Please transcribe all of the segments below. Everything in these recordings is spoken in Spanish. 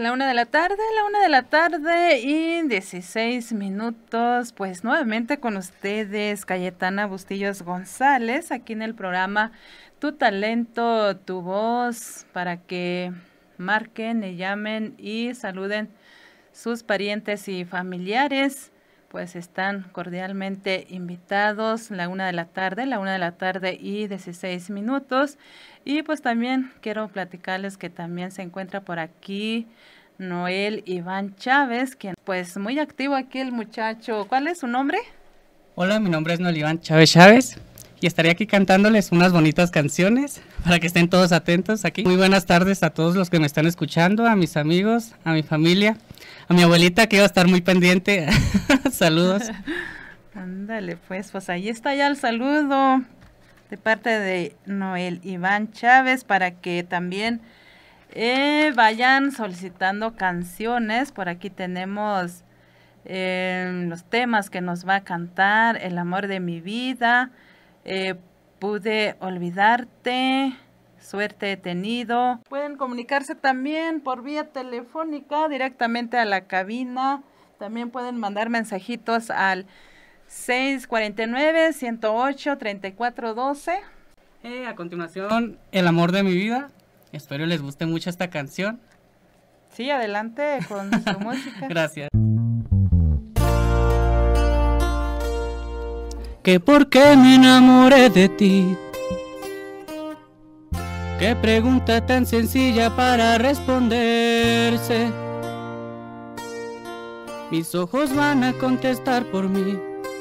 la una de la tarde y 16 minutos, pues nuevamente con ustedes, Cayetana Bustillos González, aquí en el programa Tu Talento, Tu Voz, para que marquen, y llamen y saluden sus parientes y familiares, pues están cordialmente invitados, la una de la tarde y 16 minutos. Y pues también quiero platicarles que también se encuentra por aquí Noel Iván Chávez, quien pues muy activo aquí el muchacho. ¿Cuál es su nombre? Hola, mi nombre es Noel Iván Chávez y estaré aquí cantándoles unas bonitas canciones para que estén todos atentos aquí. Muy buenas tardes a todos los que me están escuchando, a mis amigos, a mi familia, a mi abuelita que iba a estar muy pendiente. Saludos. Ándale, pues ahí está ya el saludo de parte de Noel Iván Chávez para que también vayan solicitando canciones. Por aquí tenemos los temas que nos va a cantar: El amor de mi vida, Pude olvidarte, Suerte he tenido. Pueden comunicarse también por vía telefónica directamente a la cabina. También pueden mandar mensajitos al 649-108-3412. A continuación, El amor de mi vida. Espero les guste mucho esta canción. Sí, adelante con su música. Gracias. Que por qué me enamoré de ti. Qué pregunta tan sencilla para responderse. Mis ojos van a contestar por mí.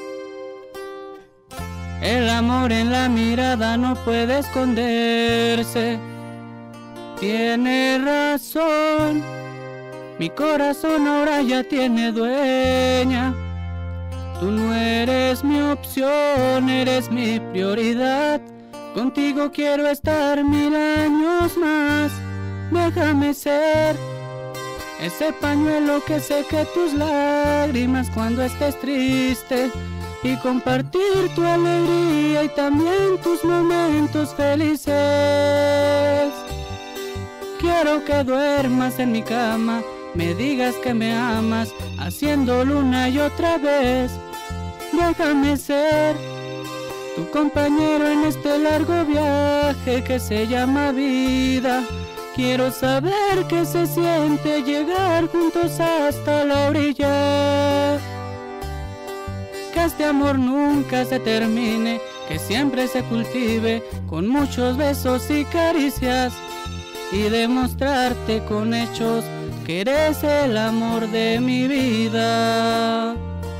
El amor en la mirada no puede esconderse. Tiene razón, mi corazón ahora ya tiene dueña. Tú no eres mi opción, eres mi prioridad. Contigo quiero estar 1000 años más. Déjame ser ese pañuelo que seque tus lágrimas cuando estés triste, y compartir tu alegría y también tus momentos felices. Quiero que duermas en mi cama, me digas que me amas, haciéndolo una y otra vez. Déjame ser tu compañero en este largo viaje que se llama vida. Quiero saber qué se siente llegar juntos hasta la orilla. Que este amor nunca se termine, que siempre se cultive con muchos besos y caricias, y demostrarte con hechos que eres el amor de mi vida.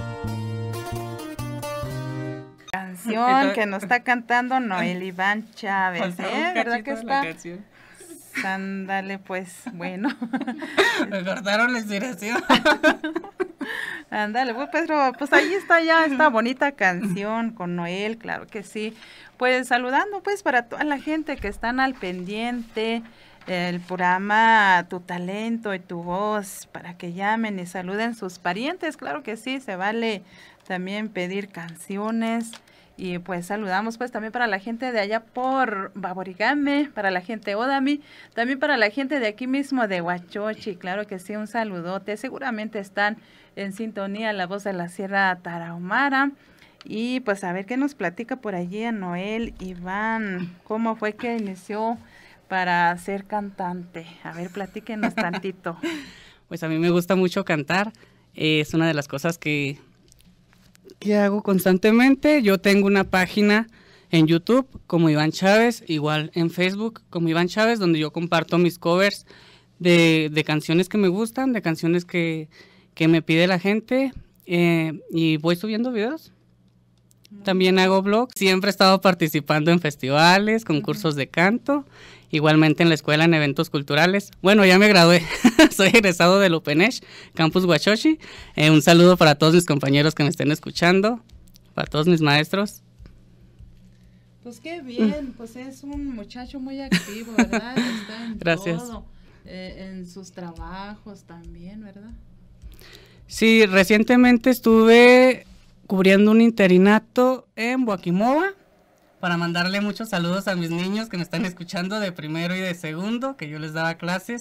Canción que nos está cantando Noel Iván Chávez, ¿verdad que está? Ándale, pues, bueno. Me cortaron la inspiración. Ándale, pues ahí está ya esta bonita canción con Noel, claro que sí. Pues saludando pues para toda la gente que están al pendiente el programa Tu Talento y Tu Voz, para que llamen y saluden sus parientes, claro que sí, se vale también pedir canciones. Y pues saludamos pues también para la gente de allá por Baborigame, para la gente de Odami, también para la gente de aquí mismo de Huachochi, claro que sí, un saludote. Seguramente están en sintonía La Voz de la Sierra Tarahumara. Y pues a ver qué nos platica por allí a Noel Iván, cómo fue que inició para ser cantante. A ver, platíquenos tantito. Pues a mí me gusta mucho cantar, es una de las cosas que hago constantemente. Yo tengo una página en YouTube como Iván Chávez, igual en Facebook como Iván Chávez, donde yo comparto mis covers de canciones que me gustan, de canciones que me pide la gente, y voy subiendo videos. También hago blogs, siempre he estado participando en festivales, concursos de canto, igualmente en la escuela en eventos culturales. Bueno, ya me gradué, soy egresado del UPENESH, Campus Huachochi. Un saludo para todos mis compañeros que me estén escuchando, para todos mis maestros. Pues qué bien, pues es un muchacho muy activo, ¿verdad? Está en Gracias. todo, en sus trabajos también, ¿verdad? Sí, recientemente estuve cubriendo un interinato en Boaquimoba, para mandarle muchos saludos a mis niños que me están escuchando de primero y de segundo, que yo les daba clases.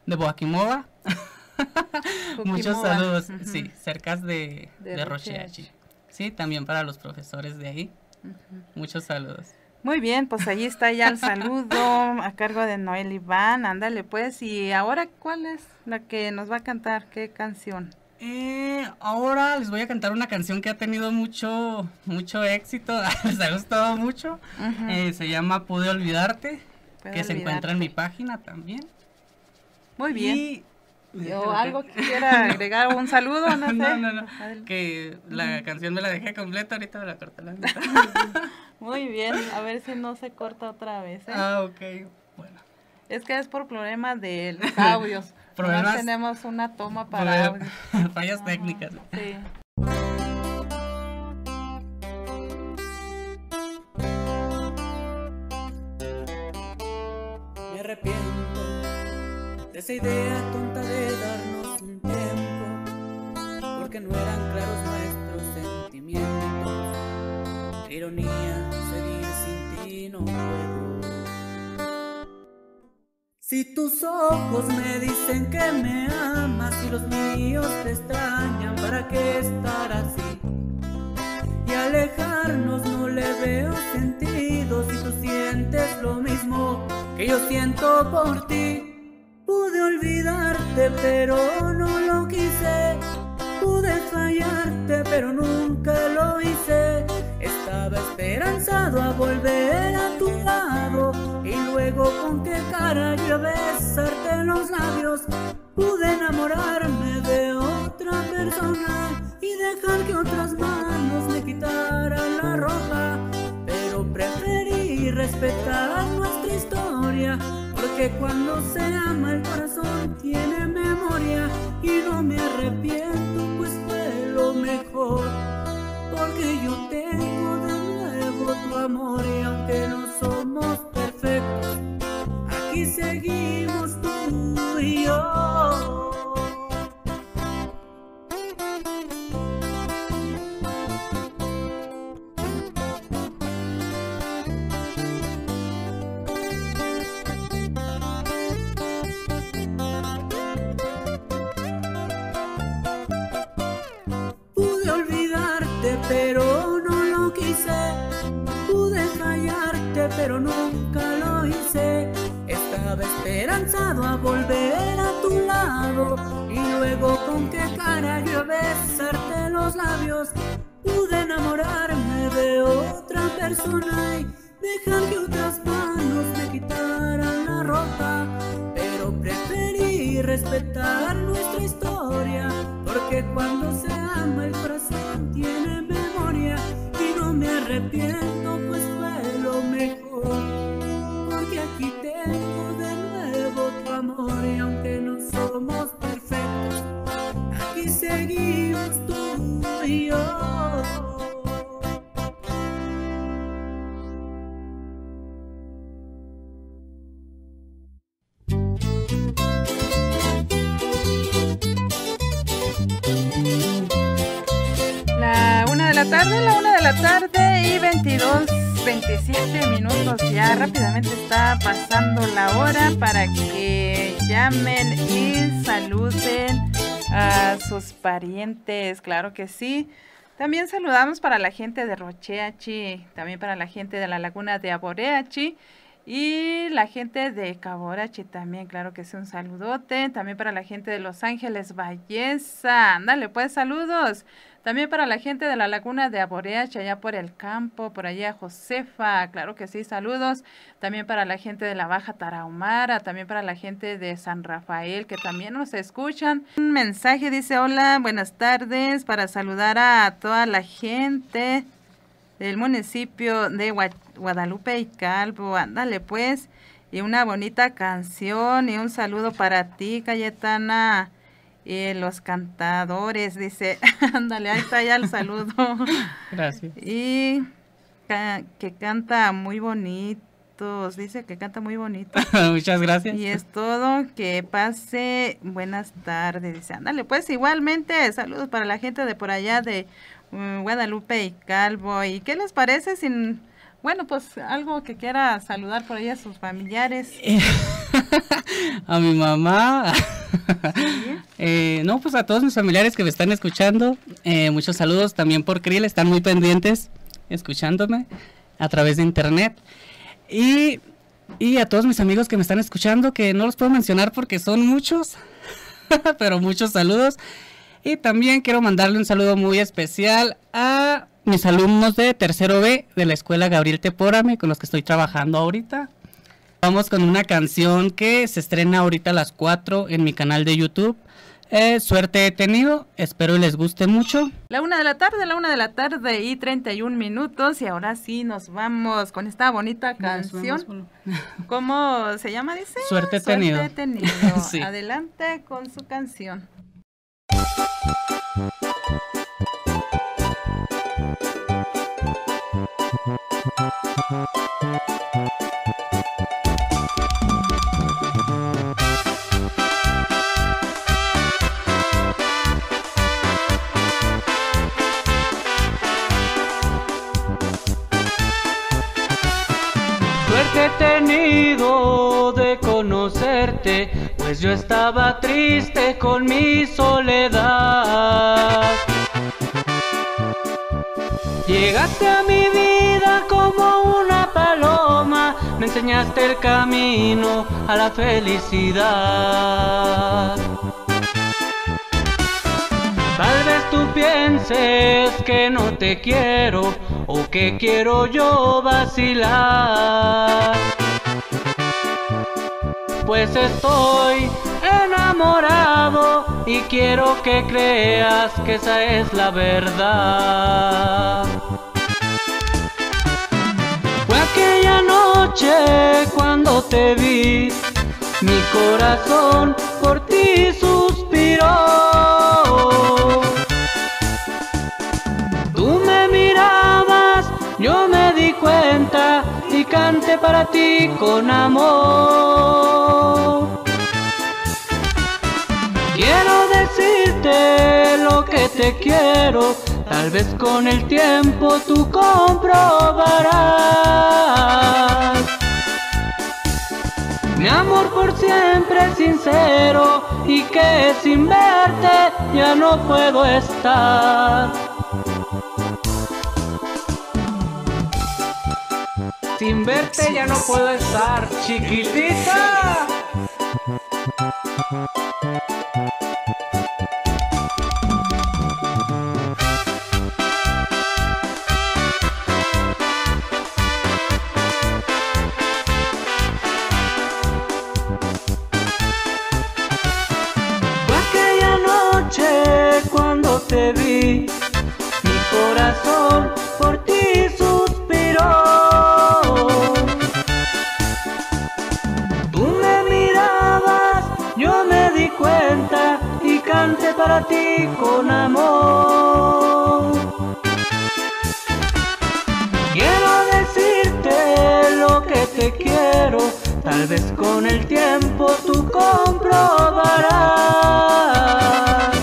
de Boaquimova. Muchos saludos, sí, cerca de Rocheachi. Sí, también para los profesores de ahí. Muchos saludos. Muy bien, pues ahí está ya el saludo a cargo de Noel Iván. Ándale pues, y ahora ¿cuál es la que nos va a cantar? ¿Qué canción? Ahora les voy a cantar una canción que ha tenido mucho éxito, les ha gustado mucho. Se llama Pude Olvidarte, se encuentra en mi página también. Muy bien. ¿O algo que quiera agregar, un saludo? No sé. No, que la canción me la dejé completa, ahorita me la corté la mitad. Muy bien, a ver si no se corta otra vez, ok, bueno. Es que es por problema de los audios. No tenemos una toma para audio. Fallas técnicas. Sí. Me arrepiento de esa idea tonta de darnos un tiempo, porque no eran claros nuestros sentimientos. Qué ironía, seguir sin ti no puedo. Si tus ojos me dicen que me amas y los míos te extrañan, ¿para qué estar así? Y alejarnos no le veo sentido si tú sientes lo mismo que yo siento por ti. Pude olvidarte pero no lo quise, pude fallarte pero nunca lo hice. Estaba esperanzado a volver a tu lado y luego con qué cara yo a besarte los labios. Pude enamorarme de otra persona y dejar que otras manos me quitaran la ropa, pero preferí respetar nuestra historia, porque cuando se ama el corazón tiene memoria. Y no me arrepiento, pues fue lo mejor, porque yo tengo de nuevo tu amor. Y aunque no somos perfectos, aquí seguimos tú y yo. Pero no lo quise, pude fallarte pero nunca lo hice. Estaba esperanzado a volver a tu lado y luego con qué cara yo a besarte los labios. Pude enamorarme de otra persona y dejar que otras manos me quitaran la ropa, pero preferí respetar nuestra historia, porque cuando se ama el corazón tiene memoria. Y no me arrepiento, pues fue lo mejor, porque aquí tengo de nuevo tu amor. Y aunque no somos perfectos, aquí seguimos tú y yo. La 1 de la tarde y 27 minutos. Ya rápidamente está pasando la hora para que llamen y saluden a sus parientes. Claro que sí. También saludamos para la gente de Rocheachi, también para la gente de la laguna de Aboreachi y la gente de Caborachi también, claro que sí, un saludote. También para la gente de Los Ángeles Valleza, ándale pues, saludos. También para la gente de la laguna de Aboreachi, allá por el campo, por allá Josefa, claro que sí, saludos. También para la gente de la Baja Tarahumara, también para la gente de San Rafael, que también nos escuchan. Un mensaje dice, hola, buenas tardes, para saludar a toda la gente del municipio de Guadalupe y Calvo, ándale pues, y una bonita canción y un saludo para ti, Cayetana. Y los cantadores, dice, ándale, ahí está ya el saludo. Gracias. Y que canta muy bonitos, dice que canta muy bonito. Muchas gracias. Y es todo, que pase buenas tardes, dice, ándale, pues igualmente, saludos para la gente de por allá de Guadalupe y Calvo. ¿Y qué les parece sin... Bueno, pues algo que quiera saludar por ahí a sus familiares? a mi mamá, no, pues a todos mis familiares que me están escuchando, muchos saludos también por Krill, están muy pendientes escuchándome a través de internet, y a todos mis amigos que me están escuchando, que no los puedo mencionar porque son muchos, pero muchos saludos. Y también quiero mandarle un saludo muy especial a mis alumnos de tercero B de la escuela Gabriel Tepórame, con los que estoy trabajando ahorita. Vamos con una canción que se estrena ahorita a las 4 en mi canal de YouTube. Suerte he tenido, espero les guste mucho. La 1 de la tarde y 31 minutos. Y ahora sí nos vamos con esta bonita canción. ¿Cómo se llama, dice? Suerte he tenido. Suerte he tenido. Sí. Adelante con su canción. Suerte he tenido de conocerte, pues yo estaba triste con mi soledad. Llegaste a mi vida como una paloma, me enseñaste el camino a la felicidad. Tal vez tú pienses que no te quiero o que quiero yo vacilar, pues estoy enamorado y quiero que creas que esa es la verdad. Fue aquella noche cuando te vi, mi corazón por ti suspiró. Tú me mirabas, yo me di cuenta y canté para ti con amor. Quiero decirte lo que te quiero, tal vez con el tiempo tú comprobarás. Mi amor por siempre es sincero y que sin verte ya no puedo estar. Sin verte ya no puedo estar, chiquitita. Fue aquella noche cuando te vi, mi corazón por ti suspiró. Y cante para ti con amor. Quiero decirte lo que te quiero, tal vez con el tiempo tú comprobarás.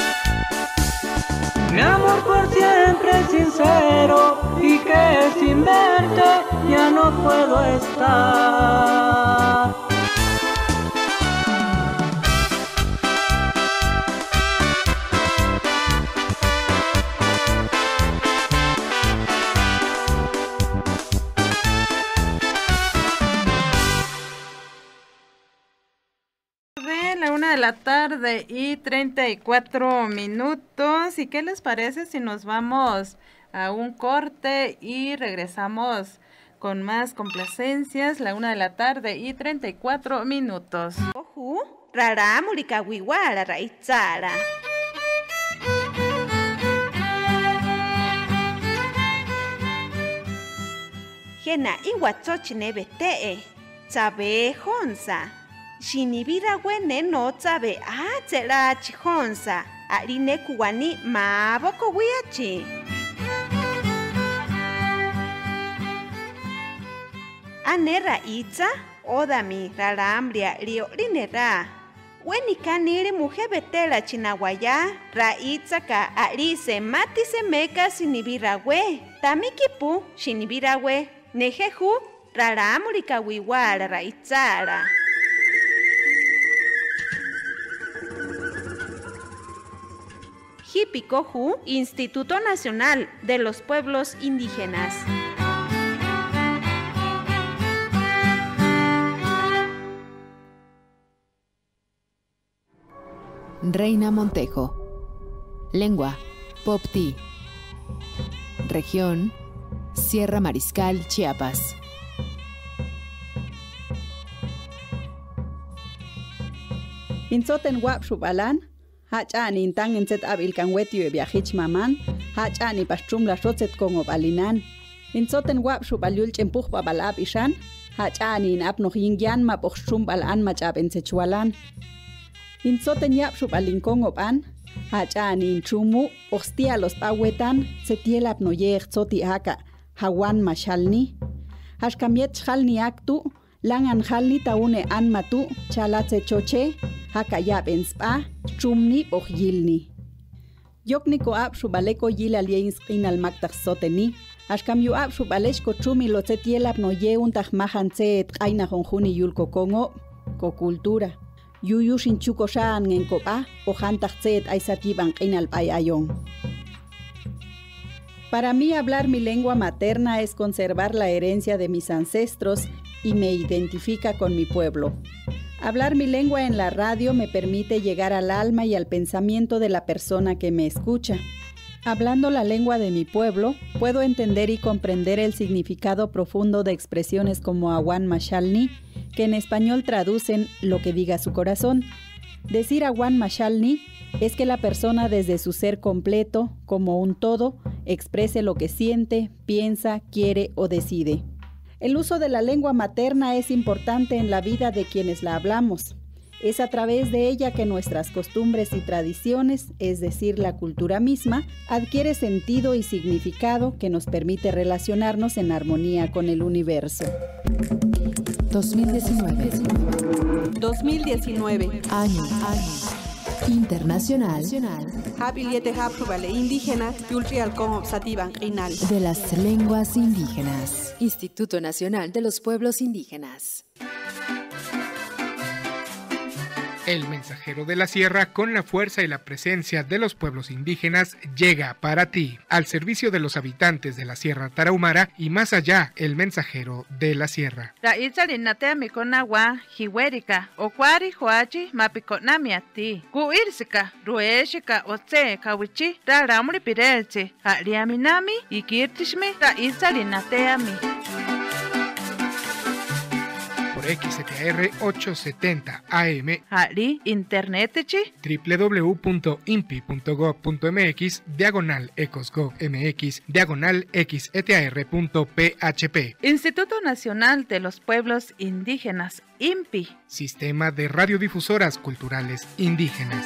Mi amor por siempre es sincero y que sin verte ya no puedo estar. La tarde y 34 minutos. ¿Y qué les parece si nos vamos a un corte y regresamos con más complacencias? La 1 de la tarde y 34 minutos. Oju, rara mulika wiwara raitzara. Jena iwatsochine betee, tsabe honsa. Shinibira wene no tsabe atsela chihonsa, arine kuwani maboko wiachi. Anera itza, odami rarambria rio rinera. Weni kaniri mujer betela chinawaya, ra itza ka arise matise meka sinibira we. Tamikipu shinibira we, nejeju raramurika wiwara ra itzara. Jipicoju, Instituto Nacional de los Pueblos Indígenas. Reina Montejo. Lengua, Popti. Región, Sierra Mariscal, Chiapas. Insoten wap shubalan, hachani intang inset abil kan wetio viajich maman, hachani pastrum la rotzet kongo balinan. Insoten wap shubalyul chempuch babalab ishan, hachani in ap noch yingyan ma pochstrum balan machab ensechualan. Insoten yap shubalin kongo ban, hachani in chumu, ostia los pawetan, setielap no yech zoti haka, hawan mashalni. Hashkamiet chalni aktu, langan halni taune an matu, chalatse choche, hakayab en spa, chumni o yilni. Yokni ko ap shubaleko yil aliens al maktak soteni, ashkam yu ap shubaleshko chumi lo setielap no ye un tajmahanse et aina honjuni yulko kongo, ko cultura. Yuyu shinchuko shaan en kopa, o hantaxet aisatiban al ayon. Para mí hablar mi lengua materna es conservar la herencia de mis ancestros y me identifica con mi pueblo. Hablar mi lengua en la radio me permite llegar al alma y al pensamiento de la persona que me escucha. Hablando la lengua de mi pueblo, puedo entender y comprender el significado profundo de expresiones como awan mashalni, que en español traducen lo que diga su corazón. Decir awan mashalni es que la persona desde su ser completo, como un todo, exprese lo que siente, piensa, quiere o decide. El uso de la lengua materna es importante en la vida de quienes la hablamos. Es a través de ella que nuestras costumbres y tradiciones, es decir, la cultura misma, adquiere sentido y significado que nos permite relacionarnos en armonía con el universo. 2019. Año Internacional de las Lenguas Indígenas. Instituto Nacional de los Pueblos Indígenas. El mensajero de la sierra, con la fuerza y la presencia de los pueblos indígenas, llega para ti, al servicio de los habitantes de la Sierra Tarahumara y más allá, el mensajero de la sierra. XTR 870 AM, internet www.impi.gov.mx/ecosgov.mx /xetr.php. Instituto Nacional de los Pueblos Indígenas, INPI. Sistema de radiodifusoras culturales indígenas.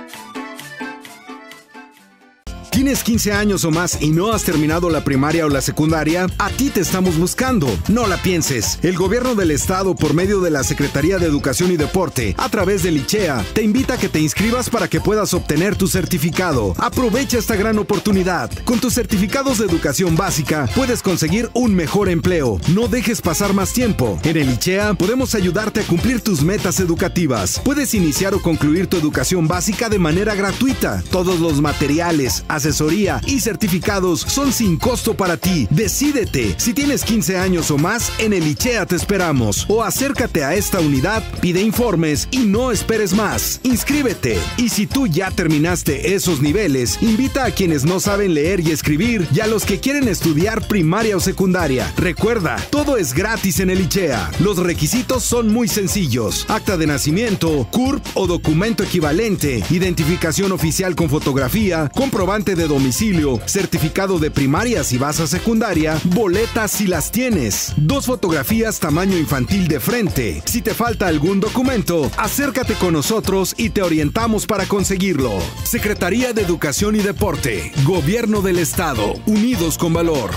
¿Tienes 15 años o más y no has terminado la primaria o la secundaria? A ti te estamos buscando. No la pienses. El gobierno del estado, por medio de la Secretaría de Educación y Deporte, a través del ICHEA, te invita a que te inscribas para que puedas obtener tu certificado. Aprovecha esta gran oportunidad. Con tus certificados de educación básica, puedes conseguir un mejor empleo. No dejes pasar más tiempo. En el ICHEA podemos ayudarte a cumplir tus metas educativas. Puedes iniciar o concluir tu educación básica de manera gratuita. Todos los materiales, asesoría y certificados son sin costo para ti. Decídete. Si tienes 15 años o más, en el ICHEA te esperamos. O acércate a esta unidad, pide informes y no esperes más. Inscríbete. Y si tú ya terminaste esos niveles, invita a quienes no saben leer y escribir y a los que quieren estudiar primaria o secundaria. Recuerda, todo es gratis en el ICHEA. Los requisitos son muy sencillos: acta de nacimiento, CURP o documento equivalente, identificación oficial con fotografía, comprobante de domicilio, certificado de primaria si vas a secundaria, boletas si las tienes, 2 fotografías tamaño infantil de frente. Si te falta algún documento, acércate con nosotros y te orientamos para conseguirlo. Secretaría de Educación y Deporte, Gobierno del Estado, unidos con valor.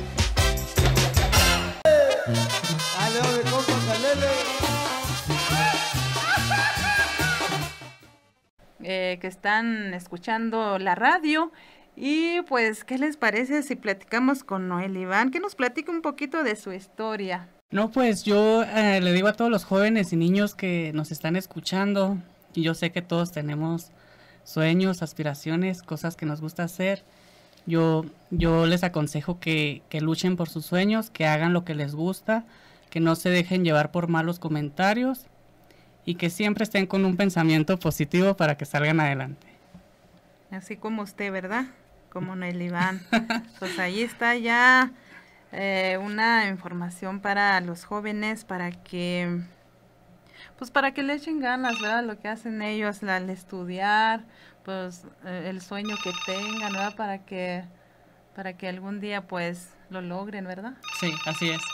Que están escuchando la radio. Y pues, ¿qué les parece si platicamos con Noel Iván? Que nos platique un poquito de su historia. No, pues yo le digo a todos los jóvenes y niños que nos están escuchando, y yo sé que todos tenemos sueños, aspiraciones, cosas que nos gusta hacer. Yo les aconsejo que luchen por sus sueños, que hagan lo que les gusta, que no se dejen llevar por malos comentarios y que siempre estén con un pensamiento positivo para que salgan adelante. Así como usted, ¿verdad? Como Noel Iván. Pues ahí está ya una información para los jóvenes, para que le echen ganas, ¿verdad? Lo que hacen ellos al estudiar, pues el sueño que tengan, ¿verdad? Para que algún día pues lo logren, ¿verdad? Sí, así es.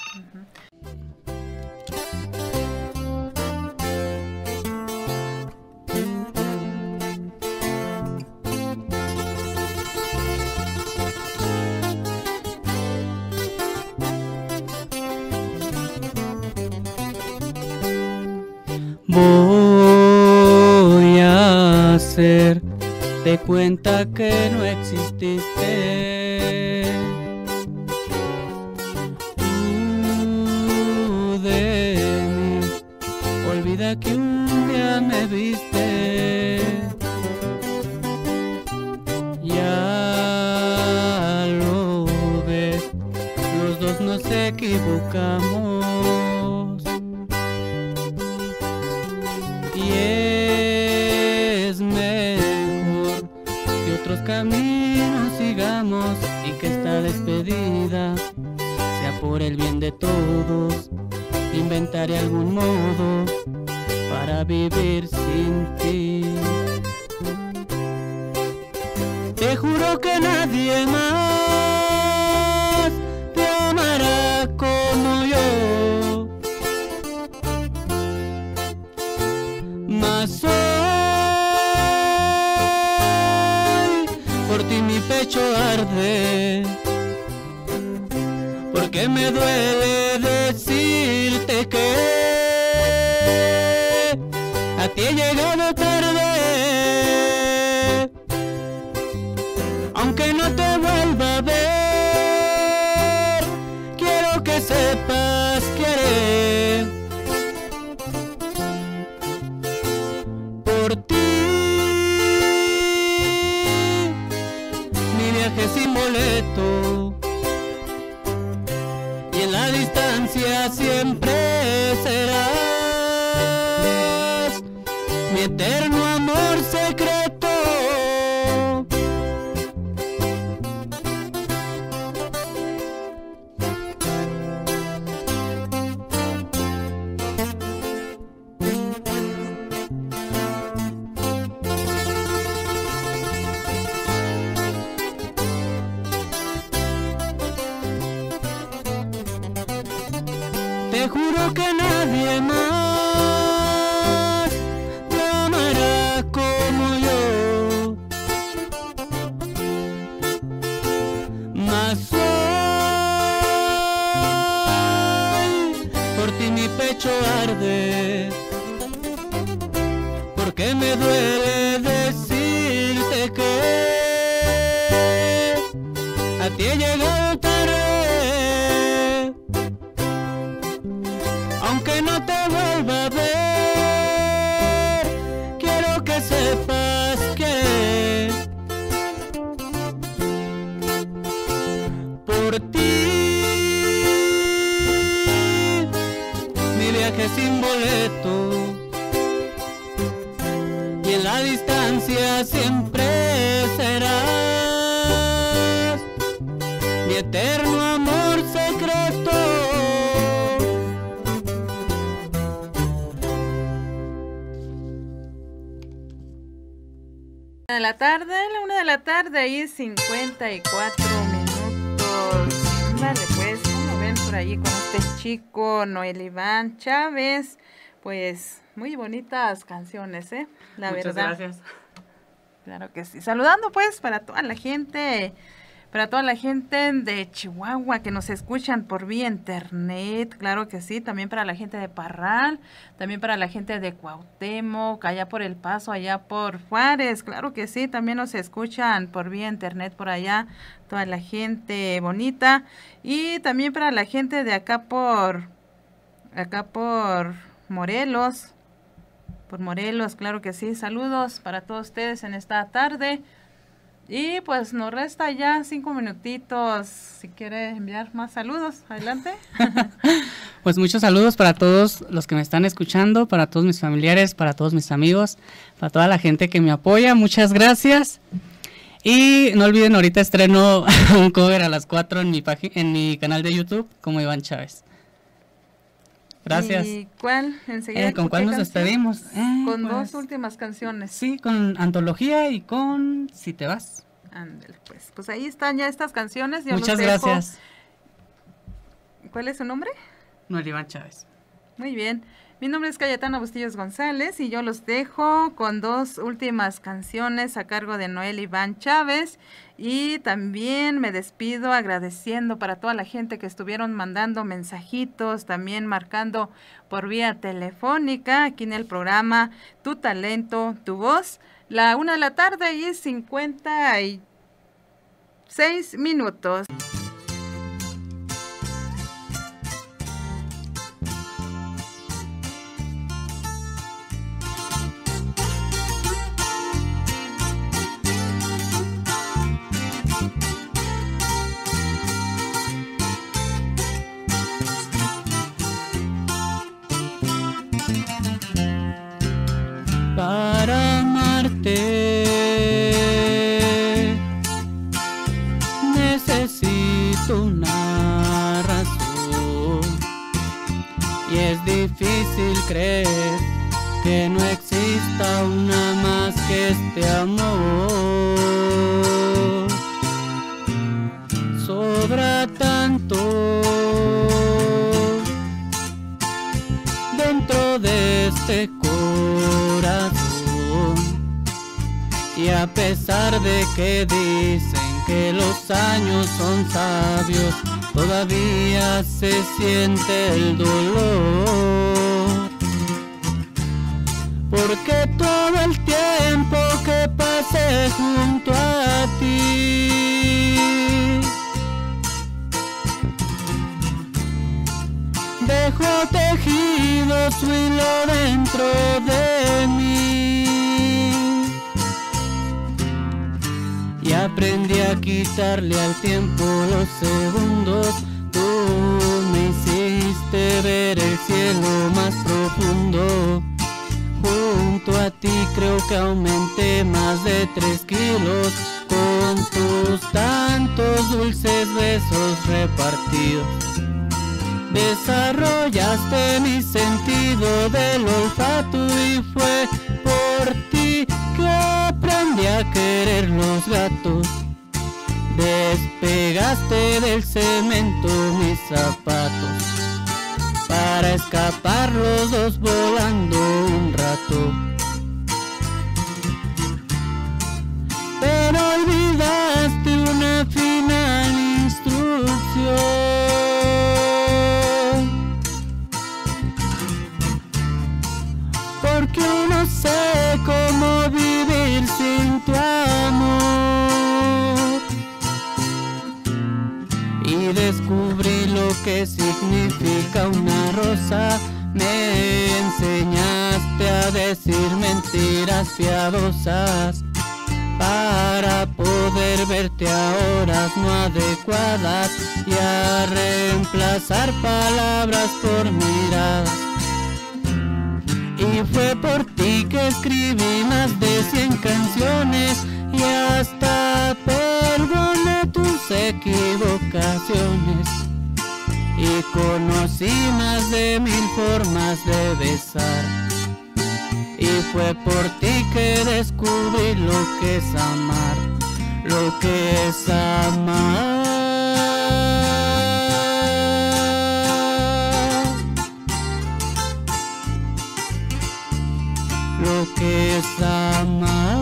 Voy a hacerte cuenta que no exististe. Tú de mí, olvida que un día me viste. Ya lo ves, los dos nos equivocamos. Y es mejor que otros caminos sigamos y que esta despedida sea por el bien de todos. Inventaré algún modo para vivir sin ti. Te juro que nadie más te amará como yo. Mas hoy por ti mi pecho arde, porque me duele decirte que a ti he llegado tarde. Aunque no te vuelva a ver, quiero que sepas que haré por ti mi viaje sin boleto, y en la distancia siempre serás mi eterno amor secreto. Te juro que nadie más te amará como yo. Mas hoy por ti mi pecho arde, porque me duele decirte que a ti he llegado tarde. Aunque no te vuelva a ver, quiero que sepas que por ti mi viaje sin boleto, y en la distancia siempre serás mi eterno amor secreto. De la tarde, la 1 de la tarde, ahí 54 minutos. Vale, pues, como ven por ahí con este chico, Noel Iván Chávez, pues, muy bonitas canciones, la Muchas verdad. gracias. Claro que sí. Saludando, pues, para toda la gente de Chihuahua que nos escuchan por vía internet, claro que sí, también para la gente de Parral, también para la gente de Cuauhtémoc, allá por El Paso, allá por Juárez, claro que sí, también nos escuchan por vía internet por allá, toda la gente bonita, y también para la gente de acá por Morelos, por Morelos, claro que sí. Saludos para todos ustedes en esta tarde. Y pues nos resta ya 5 minutitos. Si quiere enviar más saludos, adelante. Pues muchos saludos para todos los que me están escuchando, para todos mis familiares, para todos mis amigos, para toda la gente que me apoya. Muchas gracias. Y no olviden, ahorita estreno un cover a las 4 en mi canal de YouTube como Iván Chávez. Gracias. ¿Y cuál? Enseguida. ¿Con cuál nos despedimos? Con pues, 2 últimas canciones. Sí, con Antología y con Si te vas. Ándale, pues ahí están ya estas canciones. Yo Muchas los dejo. gracias. ¿Cuál es su nombre? Noel Iván Chávez. Muy bien. Mi nombre es Cayetana Bustillos González y yo los dejo con 2 últimas canciones a cargo de Noel Iván Chávez. Y también me despido agradeciendo para toda la gente que estuvieron mandando mensajitos, también marcando por vía telefónica aquí en el programa Tu Talento, Tu Voz. La 1 de la tarde y 56 minutos. Para amarte necesito una razón y es difícil creer que no exista una más que este amor. Sobra tanto dentro de este corazón y a pesar de que dicen que los años son sabios, todavía se siente el dolor, porque todo el tiempo que pasé junto a ti dejó tejido su hilo dentro de mí y aprendí a quitarle al tiempo los segundos. Tú me hiciste ver el cielo más profundo. Junto a ti creo que aumenté más de 3 kilos con tus tantos dulces besos repartidos. Desarrollaste mi sentido del olfato y fue por ti que aprendí a querer los gatos. Despegaste del cemento mis zapatos para escapar los dos volando un rato. Pero olvidaste una final instrucción, porque no sé cómo vivir sin tu amor. Y descubrí lo que significa una rosa. Me enseñaste a decir mentiras piadosas para poder verte a horas no adecuadas y a reemplazar palabras por miradas. Y fue por ti que escribí más de 100 canciones y hasta perdoné tus equivocaciones. Y conocí más de 1000 formas de besar. Y fue por ti que descubrí lo que es amar, lo que es amar. Lo que es amar.